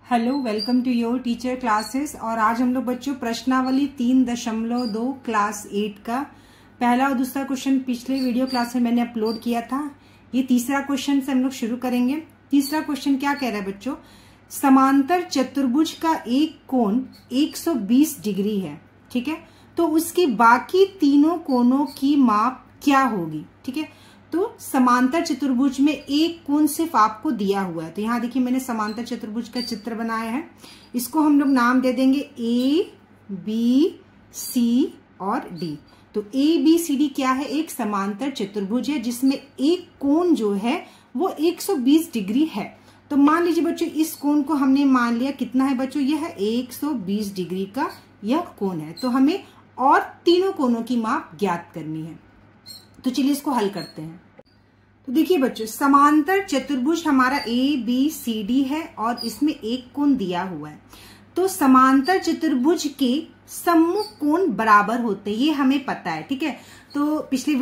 Hello, welcome to your teacher classes. और आज हम लोग बच्चों प्रश्नावली 3.2 क्लास 8 का पहला और दूसरा क्वेश्चन पिछले वीडियो क्लास में मैंने अपलोड किया था। ये तीसरा क्वेश्चन से हम लोग शुरू करेंगे। तीसरा क्वेश्चन क्या कह रहा है बच्चों, समांतर चतुर्भुज का एक कोण 120 डिग्री है, ठीक है, तो उसकी बाकी तीनों कोणों की माप क्या होगी। ठीक है, तो समांतर चतुर्भुज में एक कोण सिर्फ आपको दिया हुआ है। तो यहाँ देखिए मैंने समांतर चतुर्भुज का चित्र बनाया है। इसको हम लोग नाम दे देंगे ए, बी, सी और डी। तो ए, बी, सी, डी क्या है, एक समांतर चतुर्भुज है जिसमें एक कोण जो है वो 120 डिग्री है। तो मान लीजिए बच्चों इस कोण को हमने मान लिया कितना है बच्चों, यह है 120 डिग्री का यह कोण है। तो हमें और तीनों कोणों की माप ज्ञात करनी है। तो चलिए इसको हल करते हैं। तो देखिए बच्चों, समांतर चतुर्भुज हमारा ए, बी, सी, डी है और इसमें एक कोण दिया हुआ है। तो समांतर चतुर्भुज के सम्मुख कोण बराबर होते हैं, ये हमें पता है। ठीक है, तो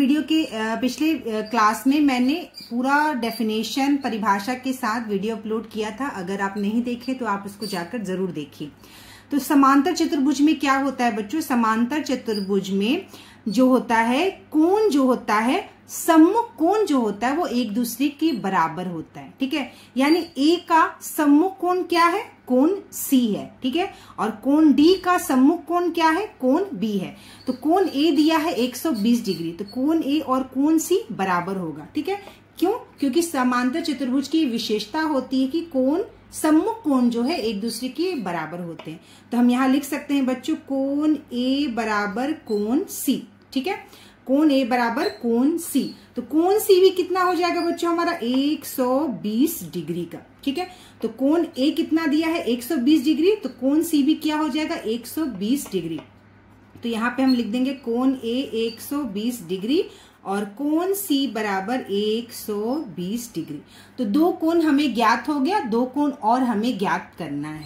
पिछले क्लास में मैंने पूरा डेफिनेशन परिभाषा के साथ वीडियो अपलोड किया था। अगर आप नहीं देखे तो आप इसको जाकर जरूर देखिए। तो समांतर चतुर्भुज में क्या होता है बच्चों, समांतर चतुर्भुज में जो होता है कोण जो होता है, सम्मुख कोण जो होता है वो एक दूसरे के बराबर होता है। ठीक है, यानी ए का सम्मुख कोण क्या है, कोण सी है। ठीक है, और कोण डी का सम्मुख कोण क्या है, कोण बी है। तो कोण ए दिया है 120 डिग्री, तो कोण ए और कोण सी बराबर होगा। ठीक है, क्यों, क्योंकि समांतर चतुर्भुज की विशेषता होती है कि कोण सम्मुख कोण जो है एक दूसरे के बराबर होते हैं। तो हम यहाँ लिख सकते हैं बच्चों कोण ए बराबर कोण सी। ठीक है, कोण ए बराबर कोण सी। तो कोण सी भी कितना हो जाएगा बच्चों हमारा 120 डिग्री का। ठीक है, तो कोण ए कितना दिया है 120 डिग्री, तो कोण सी भी क्या हो जाएगा 120 डिग्री। तो यहाँ पे हम लिख देंगे कोण ए 120 डिग्री और कोण सी बराबर 120 डिग्री। तो दो कोण हमें ज्ञात हो गया, दो कोण और हमें ज्ञात करना है।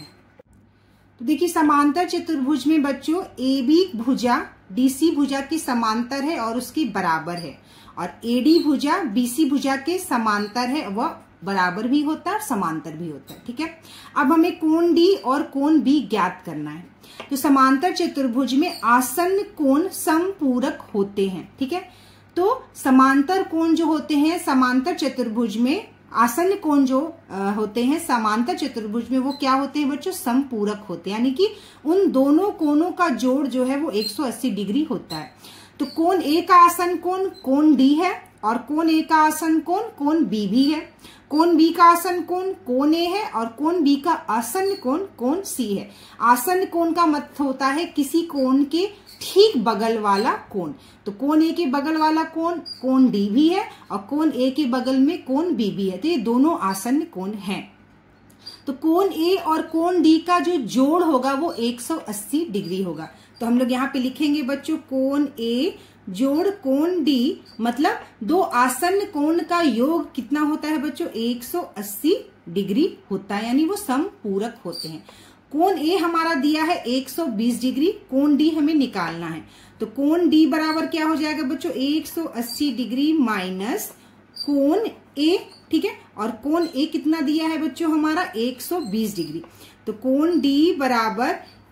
तो देखिए समांतर चतुर्भुज में बच्चों ए बी भुजा डीसी भुजा की समांतर है और उसकी बराबर है, और एडी भुजा बीसी भुजा के समांतर है, वह बराबर भी होता है और समांतर भी होता है। ठीक है, अब हमें कोण डी और कोण बी ज्ञात करना है। तो समांतर चतुर्भुज में आसन्न कोण समपूरक होते हैं। ठीक है, तो समांतर कोण जो होते हैं समांतर चतुर्भुज में, आसन्न कोण जो होते हैं समांतर चतुर्भुज में वो क्या होते हैं बच्चों, समपूरक होते हैं, यानी कि उन दोनों कोणों का जोड़ जो है वो 180 डिग्री होता है। तो कोण ए का आसन्न कोण कोण डी है और कोण ए का आसन्न कोण कोण बी भी है। कोण बी का आसन्न कोण कोण ए है और कोण बी का आसन्न कोण कोण सी है। आसन्न कोण का मतलब होता है किसी कोण के ठीक बगल वाला कोण। तो कोण ए के बगल वाला कोण कोण डी भी है और कोण ए के बगल में कोण बी भी है। तो ये दोनों आसन्न कोण हैं। तो कोण ए और कोण डी का जो जोड़ होगा वो 180 डिग्री होगा। तो हम लोग यहाँ पे लिखेंगे बच्चों कोण ए जोड़ कोण डी, मतलब दो आसन्न कोण का योग कितना होता है बच्चों 180 डिग्री होता है, यानी वो समपूरक होते हैं। कोण ए हमारा दिया है 120 डिग्री, कोण डी हमें निकालना है। तो कोण डी बराबर क्या हो जाएगा बच्चों 180 डिग्री माइनस कोण ए। ठीक है, और कोण ए कितना दिया है बच्चों हमारा 120 डिग्री। तो कोण डी बराबर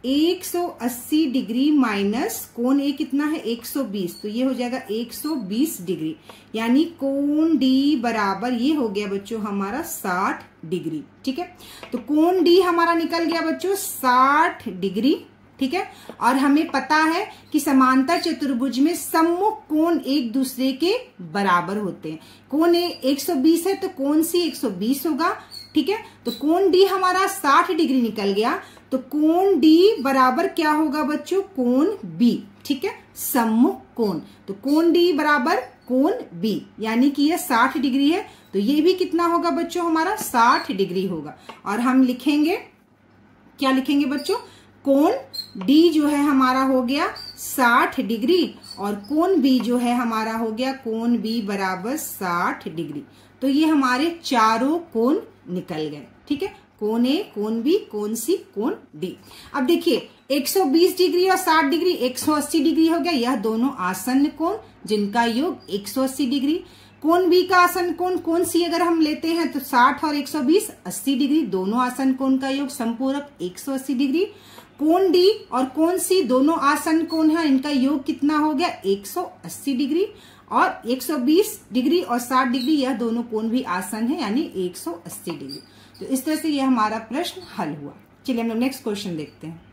180 डिग्री माइनस कोण ए कितना है 120, तो ये हो जाएगा 120 डिग्री, यानी कोण डी बराबर ये हो गया बच्चों हमारा 60 डिग्री। ठीक है, तो कोण डी हमारा निकल गया बच्चों 60 डिग्री। ठीक है, और हमें पता है कि समांतर चतुर्भुज में सम्मुख कोण एक दूसरे के बराबर होते हैं। कोण ए 120 है तो कोण सी 120 होगा। ठीक है, तो कोण डी हमारा 60 डिग्री निकल गया, तो कोण डी बराबर क्या होगा बच्चों कोण बी। ठीक है, सम्मुख कोण, तो कोण डी बराबर कोण बी, यानी कि यह 60 डिग्री है, तो ये भी कितना होगा बच्चों हमारा 60 डिग्री होगा। और हम लिखेंगे, क्या लिखेंगे बच्चों, कोण डी जो है हमारा हो गया 60 डिग्री और कोण बी जो है हमारा हो गया कोण बी बराबर 60 डिग्री। तो ये हमारे चारों कोण निकल गए। ठीक है, कोण ए, कोण बी, कोण सी, कोण डी। अब देखिए 120 डिग्री और 60 डिग्री 180 डिग्री हो गया, यह दोनों आसन्न कोण जिनका योग 180 डिग्री। कोण बी का आसन कोण कोण सी अगर हम लेते हैं तो 60 और 120 80 डिग्री, दोनों आसन कोण का योग समपूरक 180 डिग्री। कोण डी और कोण सी दोनों आसन कोण है, इनका योग कितना हो गया 180 डिग्री, और 120 डिग्री और 60 डिग्री यह दोनों कोण भी आसन है, यानी 180 डिग्री। तो इस तरह से यह हमारा प्रश्न हल हुआ। चलिए हम लोग नेक्स्ट क्वेश्चन देखते हैं।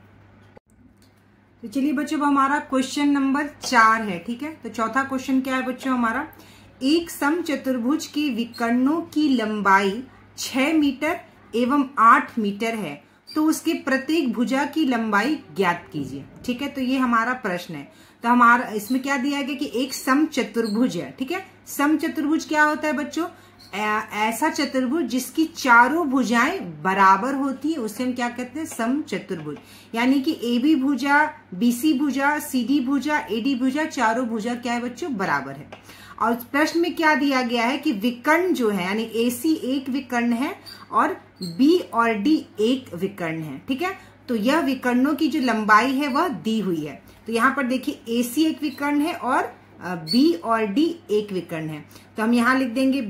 तो चलिए बच्चों, अब हमारा क्वेश्चन नंबर 4 है। ठीक है, तो चौथा क्वेश्चन क्या है बच्चों हमारा, एक समचतुर्भुज के विकर्णों की लंबाई 6 मीटर एवं 8 मीटर है, तो उसके प्रत्येक भुजा की लंबाई ज्ञात कीजिए। ठीक है, तो ये हमारा प्रश्न है। तो हमारा इसमें क्या दिया गया कि एक समचतुर्भुज है। ठीक है, समचतुर्भुज क्या होता है बच्चों, ऐसा चतुर्भुज जिसकी चारों भुजाएं बराबर होती है, उसे हम क्या कहते हैं, समचतुर्भुज। यानी कि AB भुजा, BC भुजा, CD भुजा, AD भुजा, चारों भुजा क्या है बच्चों, बराबर है। और प्रश्न में क्या दिया गया है कि विकर्ण जो है, यानी AC एक विकर्ण है और B और D एक विकर्ण है। ठीक है, तो यह विकर्णों की जो लंबाई है वह दी हुई है। तो यहाँ पर देखिए AC एक विकर्ण है और B और D एक विकर्ण है, तो हम यहाँ लिख देंगे।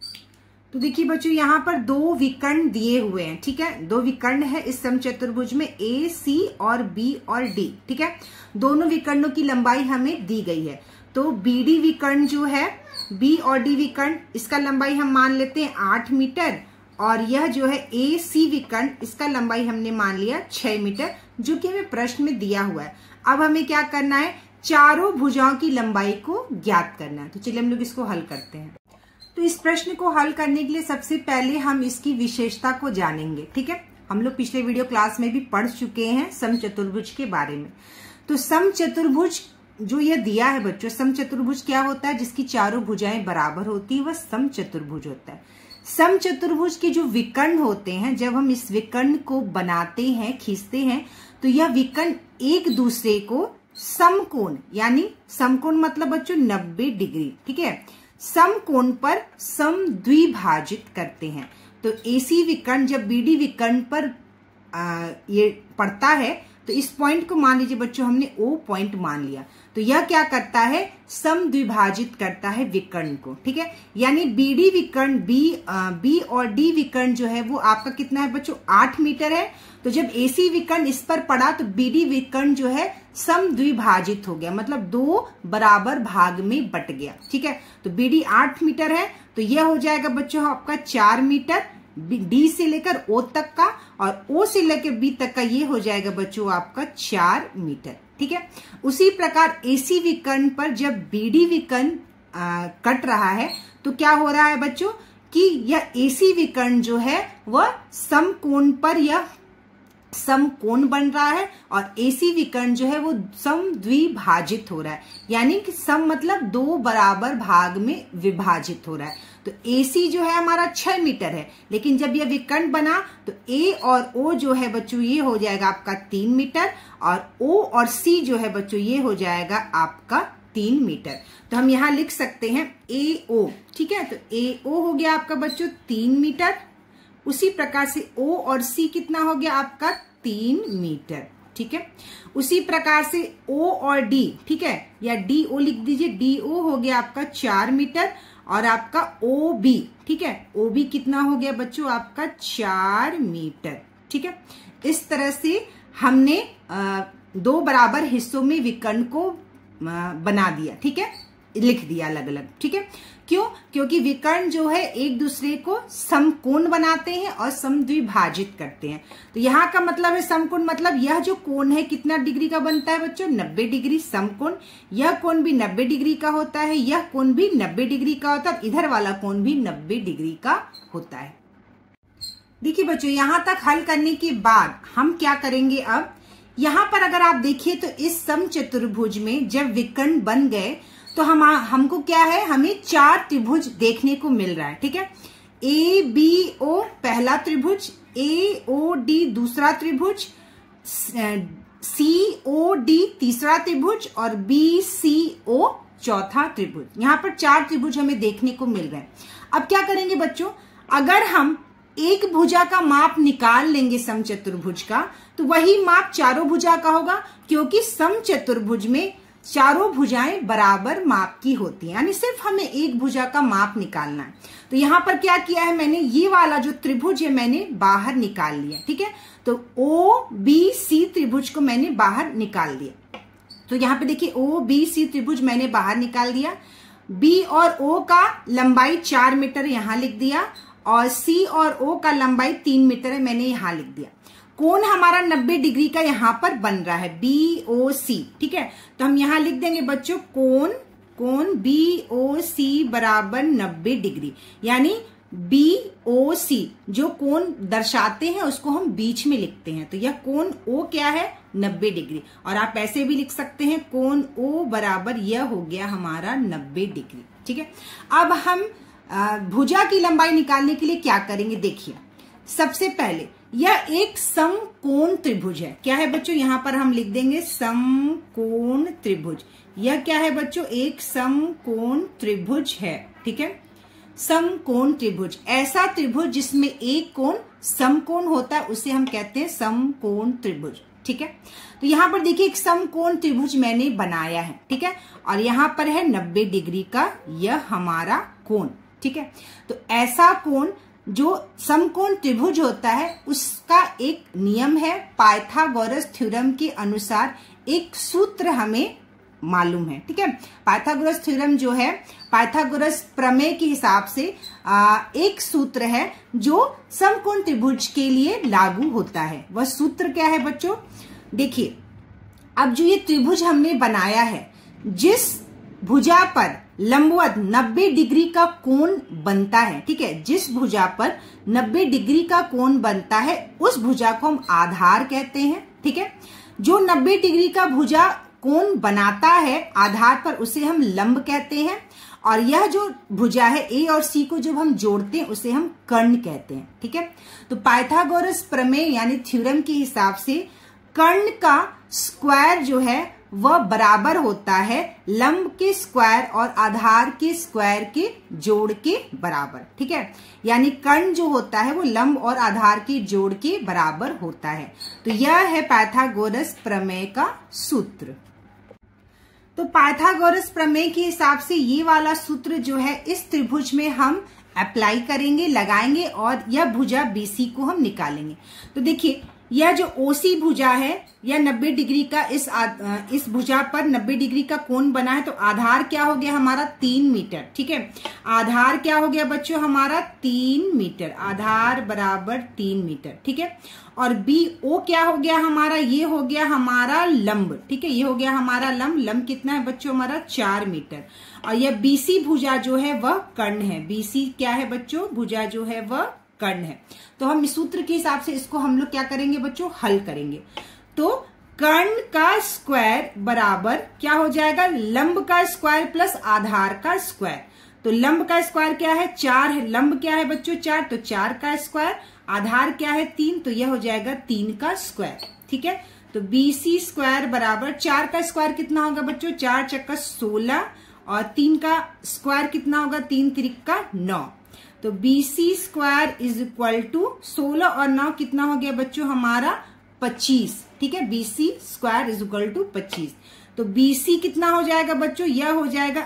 तो देखिए बच्चों, यहाँ पर दो विकर्ण दिए हुए हैं। ठीक है, दो विकर्ण है इस समचतुर्भुज में, A, C और B और D। ठीक है, दोनों विकर्णों की लंबाई हमें दी गई है। तो BD विकर्ण जो है, B और D विकर्ण, इसका लंबाई हम मान लेते हैं 8 मीटर, और यह जो है AC विकर्ण, इसका लंबाई हमने मान लिया 6 मीटर, जो कि हमें प्रश्न में दिया हुआ है। अब हमें क्या करना है, चारों भुजाओं की लंबाई को ज्ञात करना है। तो चलिए हम लोग इसको हल करते हैं। तो इस प्रश्न को हल करने के लिए सबसे पहले हम इसकी विशेषता को जानेंगे। ठीक है, हम लोग पिछले वीडियो क्लास में भी पढ़ चुके हैं समचतुर्भुज के बारे में। तो समचतुर्भुज जो ये दिया है बच्चों, समचतुर्भुज क्या होता है, जिसकी चारों भुजाएं बराबर होती है, वह समचतुर्भुज होता है। समचतुर्भुज के जो विकर्ण होते हैं, जब हम इस विकर्ण को बनाते हैं, खींचते हैं, तो यह विकर्ण एक दूसरे को समकोण, यानी समकोण मतलब बच्चों 90 डिग्री, ठीक है, समकोण पर समद्विभाजित करते हैं। तो AC विकर्ण जब BD विकर्ण पर ये पड़ता है, तो इस पॉइंट को मान लीजिए बच्चों हमने O पॉइंट मान लिया, तो यह क्या करता है, समद्विभाजित करता है विकर्ण को। ठीक है, यानी BD विकर्ण B और D विकर्ण जो है वो आपका कितना है बच्चों, 8 मीटर है। तो जब AC विकर्ण इस पर पड़ा तो BD विकर्ण जो है समद्विभाजित हो गया, मतलब दो बराबर भाग में बट गया। ठीक है, तो BD 8 मीटर है, तो यह हो जाएगा बच्चों आपका 4 मीटर D से लेकर O तक का, और O से लेकर B तक का ये हो जाएगा बच्चों आपका 4 मीटर। ठीक है, उसी प्रकार AC विकर्ण पर जब BD विकर्ण कट रहा है, तो क्या हो रहा है बच्चों कि यह AC विकर्ण जो है वह समकोण पर यह समकोण बन रहा है, और AC विकर्ण जो है वो समद्विभाजित हो रहा है, यानी कि सम मतलब दो बराबर भाग में विभाजित हो रहा है। तो AC जो है हमारा 6 मीटर है, लेकिन जब यह विकर्ण बना तो A और O जो है बच्चों ये हो जाएगा आपका 3 मीटर, और O और C जो है बच्चों ये हो जाएगा आपका 3 मीटर। तो हम यहाँ लिख सकते हैं AO। ठीक है, तो AO हो गया आपका बच्चों 3 मीटर, उसी प्रकार से O और C कितना हो गया आपका 3 मीटर। ठीक है, उसी प्रकार से O और D, ठीक है, या DO लिख दीजिए, DO हो गया आपका 4 मीटर, और आपका OB, ठीक है, OB कितना हो गया बच्चों आपका 4 मीटर। ठीक है, इस तरह से हमने दो बराबर हिस्सों में विकर्ण को बना दिया। ठीक है, लिख दिया अलग अलग। ठीक है, क्यों, क्योंकि विकर्ण जो है एक दूसरे को समकोण बनाते हैं और समद्विभाजित करते हैं। तो यहाँ का मतलब है समकोण, मतलब यह जो कोण है कितना डिग्री का बनता है बच्चों, 90 डिग्री समकोण। यह कोण भी 90 डिग्री का होता है, यह कोण भी 90 डिग्री का होता है, इधर वाला कोण भी 90 डिग्री का होता है। देखिए बच्चों, यहाँ तक हल करने के बाद हम क्या करेंगे, अब यहाँ पर अगर आप देखिए तो इस समचतुर्भुज में जब विकर्ण बन गए तो हमको क्या है, हमें 4 त्रिभुज देखने को मिल रहा है। ठीक है, ABO पहला त्रिभुज, AOD दूसरा त्रिभुज, COD तीसरा त्रिभुज, और BCO चौथा त्रिभुज। यहाँ पर 4 त्रिभुज हमें देखने को मिल रहे हैं। अब क्या करेंगे बच्चों, अगर हम एक भुजा का माप निकाल लेंगे समचतुर्भुज का, तो वही माप चारों भुजा का होगा, क्योंकि समचतुर्भुज में चारों भुजाएं बराबर माप की होती हैं, यानी सिर्फ हमें एक भुजा का माप निकालना है। तो यहाँ पर क्या किया है मैंने, ये वाला जो त्रिभुज है मैंने बाहर निकाल लिया, ठीक है। तो OBC त्रिभुज को मैंने बाहर निकाल दिया। तो यहाँ पे देखिए OBC त्रिभुज मैंने बाहर निकाल दिया। B और O का लंबाई 4 मीटर यहाँ लिख दिया और C और O का लंबाई 3 मीटर है, मैंने यहाँ लिख दिया। कोण हमारा 90 डिग्री का यहाँ पर बन रहा है BOC, ठीक है। तो हम यहाँ लिख देंगे बच्चों कोण BOC बराबर 90 डिग्री, यानी BOC जो कोण दर्शाते हैं उसको हम बीच में लिखते हैं। तो यह कोण O क्या है, 90 डिग्री। और आप ऐसे भी लिख सकते हैं कोण O बराबर यह हो गया हमारा 90 डिग्री, ठीक है। अब हम भुजा की लंबाई निकालने के लिए क्या करेंगे, देखिए सबसे पहले यह एक समकोण त्रिभुज है। क्या है बच्चों, यहां पर हम लिख देंगे समकोण त्रिभुज। यह क्या है बच्चों, एक समकोण त्रिभुज है, ठीक है। समकोण त्रिभुज, ऐसा त्रिभुज जिसमें एक कोण समकोण होता है उसे हम कहते हैं समकोण त्रिभुज, ठीक है। तो यहाँ पर देखिए एक समकोण त्रिभुज मैंने बनाया है, ठीक है। और यहाँ पर है 90 डिग्री का यह हमारा कोण, ठीक है। तो ऐसा कोण जो समकोण त्रिभुज होता है उसका एक नियम है, पाइथागोरस थ्योरम के अनुसार एक सूत्र हमें मालूम है, ठीक है। पाइथागोरस थ्योरम जो है, पाइथागोरस प्रमेय के हिसाब से एक सूत्र है जो समकोण त्रिभुज के लिए लागू होता है। वह सूत्र क्या है बच्चों, देखिए अब जो ये त्रिभुज हमने बनाया है, जिस भुजा पर लंबवत 90 डिग्री का कोण बनता है, ठीक है, जिस भुजा पर 90 डिग्री का कोण बनता है उस भुजा को हम आधार कहते हैं, ठीक है। जो 90 डिग्री का भुजा कोण बनाता है आधार पर उसे हम लंब कहते हैं। और यह जो भुजा है A और C को जब हम जोड़ते हैं उसे हम कर्ण कहते हैं, ठीक है। तो पाइथागोरस प्रमेय यानी थ्योरम के हिसाब से कर्ण का स्क्वायर जो है वह बराबर होता है लंब के स्क्वायर और आधार के स्क्वायर के जोड़ के बराबर, ठीक है। यानी कर्ण जो होता है वो लंब और आधार के जोड़ के बराबर होता है। तो यह है पाइथागोरस प्रमेय का सूत्र। तो पाइथागोरस प्रमेय के हिसाब से ये वाला सूत्र जो है इस त्रिभुज में हम अप्लाई करेंगे, लगाएंगे और यह भुजा BC को हम निकालेंगे। तो देखिए यह जो OC भुजा है यह 90 डिग्री का इस भुजा पर 90 डिग्री का कोण बना है। तो आधार क्या हो गया हमारा 3 मीटर, ठीक है। आधार क्या हो गया बच्चों हमारा 3 मीटर, आधार बराबर 3 मीटर, ठीक है। और BO क्या हो गया हमारा, ये हो गया हमारा लंब, ठीक है। ये हो गया हमारा लंब कितना है बच्चों हमारा 4 मीटर। और यह BC भुजा जो है वह कर्ण है। BC क्या है बच्चों, भुजा जो है वह कर्ण है। तो हम इस सूत्र के हिसाब से इसको हम लोग क्या करेंगे बच्चों, हल करेंगे। तो कर्ण का स्क्वायर बराबर क्या हो जाएगा, लंब का स्क्वायर प्लस आधार का स्क्वायर। तो लंब का स्क्वायर क्या है 4 है, लंब क्या है बच्चों 4, तो 4 का स्क्वायर, आधार क्या है 3, तो यह हो जाएगा 3 का स्क्वायर, ठीक है। तो BC स्क्वायर बराबर 4 का स्क्वायर कितना होगा बच्चों, 4 चक्का 16 और 3 का स्क्वायर कितना होगा, 3 त्रिका 9। तो BC square is equal to 16 और 9 कितना हो गया बच्चों हमारा 25, ठीक है। BC square is equal to 25। तो BC कितना हो जाएगा बच्चों, यह हो जाएगा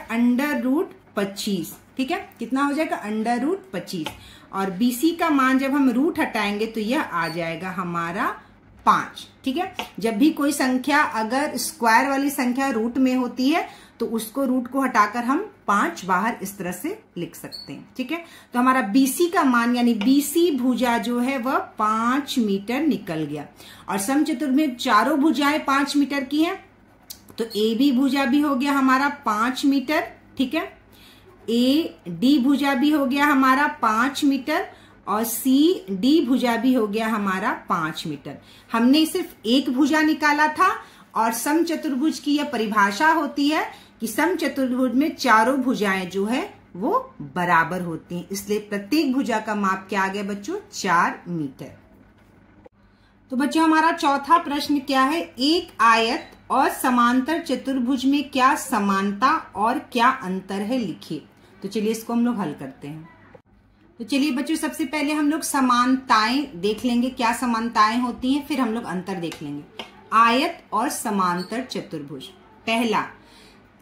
√25, ठीक है। कितना हो जाएगा √25। और BC का मान जब हम रूट हटाएंगे तो यह आ जाएगा हमारा 5, ठीक है। जब भी कोई संख्या अगर स्क्वायर वाली संख्या रूट में होती है तो उसको रूट को हटाकर हम 5 बाहर इस तरह से लिख सकते हैं, ठीक है। तो हमारा BC का मान यानी BC भुजा जो है वह 5 मीटर निकल गया। और समचतुर्भुज में चारों भुजाएं 5 मीटर की हैं, तो AB भुजा भी हो गया हमारा 5 मीटर, ठीक है। AD भुजा भी हो गया हमारा 5 मीटर और CD भुजा भी हो गया हमारा 5 मीटर। हमने सिर्फ एक भुजा निकाला था और समचतुर्भुज की यह परिभाषा होती है कि समचतुर्भुज में चारों भुजाएं जो है वो बराबर होती हैं, इसलिए प्रत्येक भुजा का माप क्या आ गया बच्चों 4 मीटर। तो बच्चों हमारा चौथा प्रश्न क्या है, एक आयत और समांतर चतुर्भुज में क्या समानता और क्या अंतर है लिखिए। तो चलिए इसको हम लोग हल करते हैं। तो चलिए बच्चों सबसे पहले हम लोग समानताएं देख लेंगे, क्या समानताएं होती हैं, फिर हम लोग अंतर देख लेंगे। आयत और समांतर चतुर्भुज। पहला,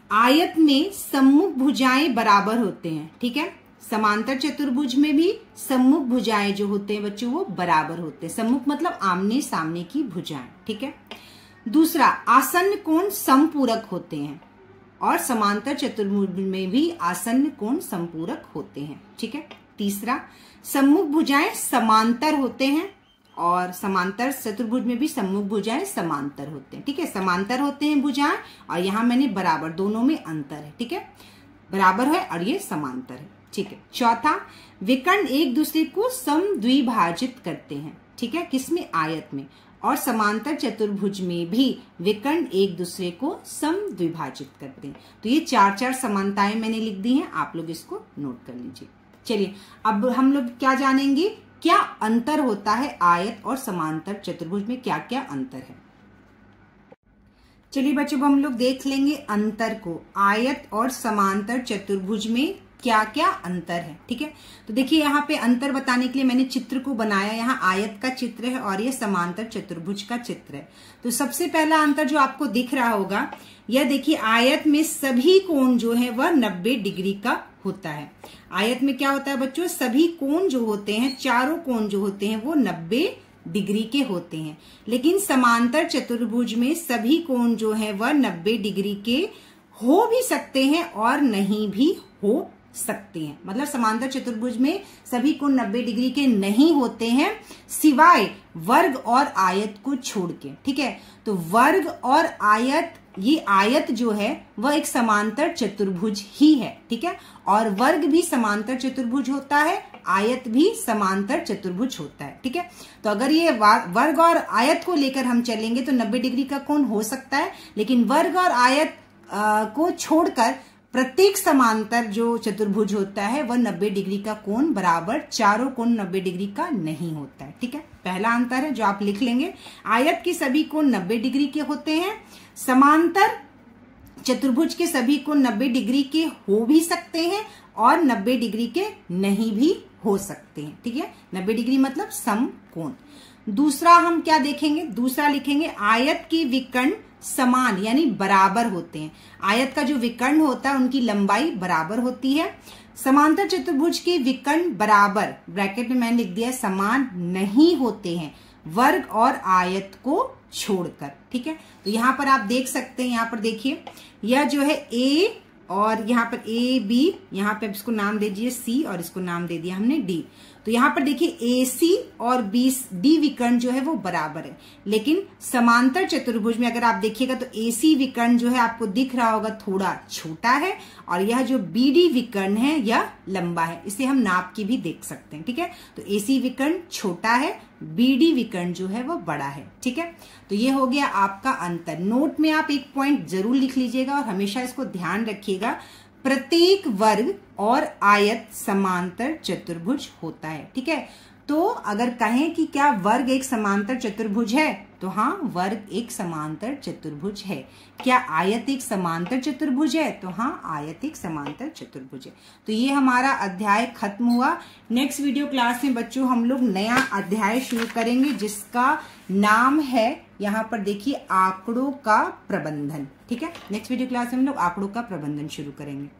आयत में सम्मुख भुजाएं बराबर होते हैं, ठीक है। समांतर चतुर्भुज में भी सम्मुख भुजाएं जो होते हैं बच्चों वो बराबर होते हैं। सम्मुख मतलब आमने सामने की भुजाएं, ठीक है। दूसरा, आसन्न कोण समपूरक होते हैं और समांतर चतुर्भुज में भी आसन्न कोण समपूरक होते हैं, ठीक है। तीसरा, सम्मुख भुजाएं समांतर होते हैं और समांतर चतुर्भुज में भी सम्मुख भुजाएं समांतर होते हैं, ठीक है। समांतर होते हैं भुजाएं और यहाँ मैंने बराबर, दोनों में अंतर है, ठीक है। बराबर है और ये समांतर है, ठीक है। चौथा, विकर्ण एक दूसरे को समद्विभाजित करते हैं, ठीक है। किसमें? आयत में। और समांतर चतुर्भुज में भी विकर्ण एक दूसरे को समद्विभाजित करते हैं। तो ये चार चार समानताएं मैंने लिख दी हैं, आप लोग इसको नोट कर लीजिए। चलिए अब हम लोग क्या जानेंगे, क्या अंतर होता है आयत और समांतर चतुर्भुज में, क्या क्या अंतर है। चलिए बच्चों हम लोग देख लेंगे अंतर को, आयत और समांतर चतुर्भुज में क्या क्या अंतर है, ठीक है। तो देखिए यहाँ पे अंतर बताने के लिए मैंने चित्र को बनाया। यहाँ आयत का चित्र है और ये समांतर चतुर्भुज का चित्र है। तो सबसे पहला अंतर जो आपको दिख रहा होगा, यह देखिए आयत में सभी कोण जो है वह 90 डिग्री का होता है। आयत में क्या होता है बच्चों, सभी कोण जो होते हैं, चारों कोण जो होते हैं वो 90 डिग्री के होते हैं। लेकिन समांतर चतुर्भुज में सभी कोण जो है वह 90 डिग्री के हो भी सकते हैं और नहीं भी हो सकते हैं। मतलब समांतर चतुर्भुज में सभी कोण 90 डिग्री के नहीं होते हैं, सिवाय वर्ग और आयत को छोड़ के, ठीक है। तो वर्ग और आयत, ये आयत जो है वह एक समांतर चतुर्भुज ही है, ठीक है। और वर्ग भी समांतर चतुर्भुज होता है, आयत भी समांतर चतुर्भुज होता है, ठीक है। तो अगर ये वर्ग और आयत को लेकर हम चलेंगे तो 90 डिग्री का कोण हो सकता है, लेकिन वर्ग और आयत को छोड़कर प्रत्येक समांतर जो चतुर्भुज होता है वह 90 डिग्री का कोण बराबर चारों कोण 90 डिग्री का नहीं होता है, ठीक है। पहला अंतर है जो आप लिख लेंगे, आयत के सभी कोण 90 डिग्री के होते हैं, समांतर चतुर्भुज के सभी कोण 90 डिग्री के हो भी सकते हैं और 90 डिग्री के नहीं भी हो सकते हैं, ठीक है। 90 डिग्री मतलब समकोण। दूसरा हम क्या देखेंगे, दूसरा लिखेंगे आयत के विकर्ण समान यानी बराबर होते हैं। आयत का जो विकर्ण होता है उनकी लंबाई बराबर होती है। समांतर चतुर्भुज के विकर्ण बराबर, ब्रैकेट में मैंने लिख दिया, समान नहीं होते हैं वर्ग और आयत को छोड़कर, ठीक है। तो यहाँ पर आप देख सकते हैं, यहाँ पर देखिए यह जो है ए और यहाँ पर ए बी, यहाँ पे इसको नाम दे दीजिए सी और इसको नाम दे दिया हमने डी। तो यहाँ पर देखिए ए सी और बी डी विकर्ण जो है वो बराबर है, लेकिन समांतर चतुर्भुज में अगर आप देखिएगा तो ए सी विकर्ण जो है आपको दिख रहा होगा थोड़ा छोटा है और यह जो बी डी विकर्ण है यह लंबा है। इसे हम नाप के भी देख सकते हैं, ठीक है। तो ए सी विकर्ण छोटा है, बी डी विकर्ण जो है वो बड़ा है, ठीक है। तो ये हो गया आपका अंतर। नोट में आप एक पॉइंट जरूर लिख लीजिएगा और हमेशा इसको ध्यान रखिएगा, प्रत्येक वर्ग और आयत समांतर चतुर्भुज होता है, ठीक है। तो अगर कहें कि क्या वर्ग एक समांतर चतुर्भुज है, तो हाँ वर्ग एक समांतर चतुर्भुज है। क्या आयत एक समांतर चतुर्भुज है, तो हाँ आयत एक समांतर चतुर्भुज है। तो ये हमारा अध्याय खत्म हुआ। नेक्स्ट वीडियो क्लास में बच्चों हम लोग नया अध्याय शुरू करेंगे जिसका नाम है, यहाँ पर देखिए, आंकड़ों का प्रबंधन, ठीक है। नेक्स्ट वीडियो क्लास में हम लोग आंकड़ों का प्रबंधन शुरू करेंगे।